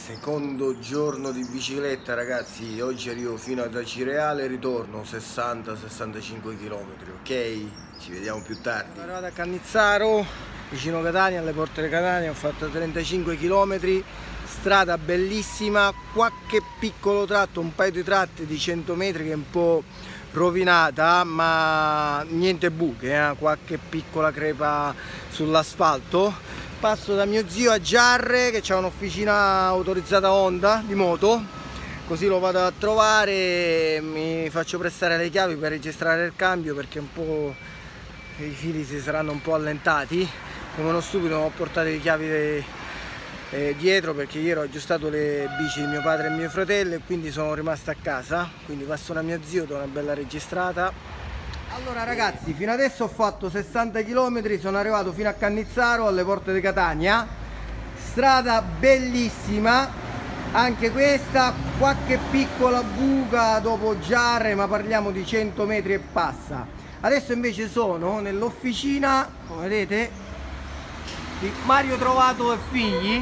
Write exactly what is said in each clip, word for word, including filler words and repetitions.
Secondo giorno di bicicletta, ragazzi. Oggi arrivo fino ad Acireale e ritorno sessanta sessantacinque km, ok? Ci vediamo più tardi. Sono arrivato a Cannizzaro, vicino Catania, alle porte di Catania. Ho fatto trentacinque km, strada bellissima, qualche piccolo tratto, un paio di tratti di cento metri che è un po' rovinata, ma niente buche, eh? Qualche piccola crepa sull'asfalto. Passo da mio zio a Giarre, che c'ha un'officina autorizzata Honda di moto, così lo vado a trovare, mi faccio prestare le chiavi per registrare il cambio, perché un po' i fili si saranno un po' allentati. Come uno stupido non ho portato le chiavi de, eh, dietro, perché ieri ho aggiustato le bici di mio padre e mio fratello e quindi sono rimasto a casa. Quindi passo da mio zio, do una bella registrata. Allora ragazzi, fino adesso ho fatto sessanta chilometri, sono arrivato fino a Cannizzaro, alle porte di Catania. Strada bellissima, anche questa, qualche piccola buca dopo Giarre, ma parliamo di cento metri e passa. Adesso invece sono nell'officina, come vedete, di Mario Trovato e figli,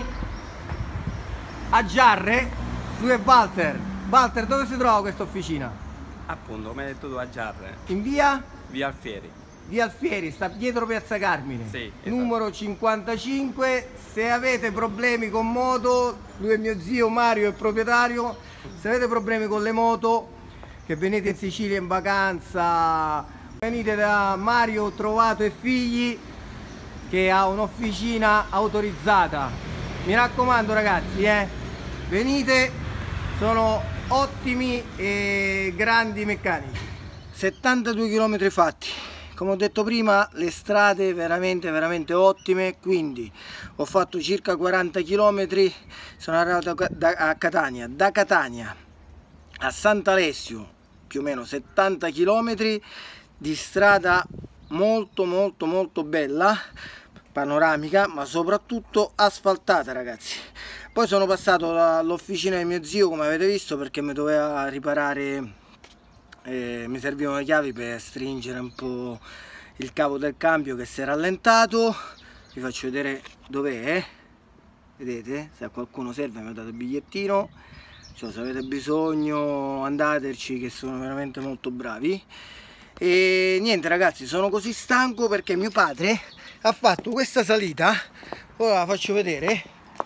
a Giarre. Lui è Walter. Walter, dove si trova questa officina? Appunto, come hai detto tu, a Giarre. In via? Via Alfieri. Via Alfieri, sta dietro Piazza Carmine. Sì, esatto. Numero cinquantacinque. Se avete problemi con moto, lui è mio zio, Mario è il proprietario. Se avete problemi con le moto, che venite in Sicilia in vacanza, venite da Mario Trovato e figli, che ha un'officina autorizzata. Mi raccomando ragazzi, eh, venite, sono ottimi e grandi meccanici. settantadue chilometri fatti, come ho detto prima, le strade veramente veramente ottime. Quindi ho fatto circa quaranta chilometri, sono arrivato a Catania, da Catania a Sant'Alessio più o meno settanta chilometri di strada molto molto molto bella, panoramica, ma soprattutto asfaltata ragazzi. Poi sono passato all'officina di mio zio, come avete visto, perché mi doveva riparare, eh, mi servivano le chiavi per stringere un po' il cavo del cambio che si è rallentato. Vi faccio vedere dov'è, vedete, se a qualcuno serve mi ha dato il bigliettino, cioè, se avete bisogno andateci, che sono veramente molto bravi. E niente ragazzi, sono così stanco perché mio padre ha fatto questa salita, ora la faccio vedere.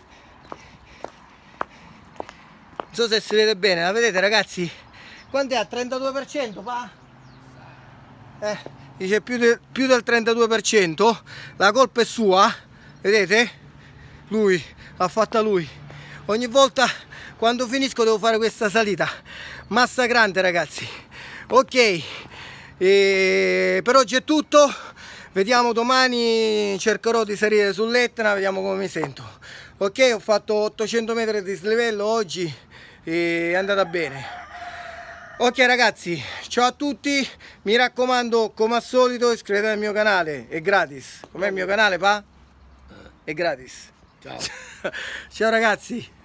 Non so se si vede bene, la vedete ragazzi? Quanto è? Al trentadue per cento pa? Eh, dice più, de, più del trentadue per cento. La colpa è sua, vedete? Lui, l'ha fatta lui. Ogni volta quando finisco devo fare questa salita massacrante ragazzi. Ok, e per oggi è tutto. Vediamo domani, cercherò di salire sull'Etna, vediamo come mi sento. Ok, ho fatto ottocento metri di slivello oggi e è andata bene. Ok ragazzi, ciao a tutti, mi raccomando, come al solito iscrivetevi al mio canale, è gratis. Com'è il mio canale pa? È gratis. Ciao. Ciao ragazzi.